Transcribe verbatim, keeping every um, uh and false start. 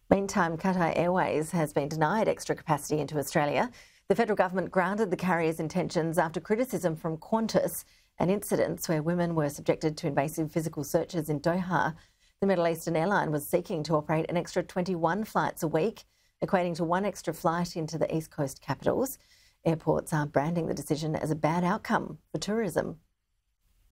Meantime, Qatar Airways has been denied extra capacity into Australia. The federal government grounded the carrier's intentions after criticism from Qantas and incidents where women were subjected to invasive physical searches in Doha. The Middle Eastern airline was seeking to operate an extra twenty-one flights a week, equating to one extra flight into the East Coast capitals. Airports are branding the decision as a bad outcome for tourism.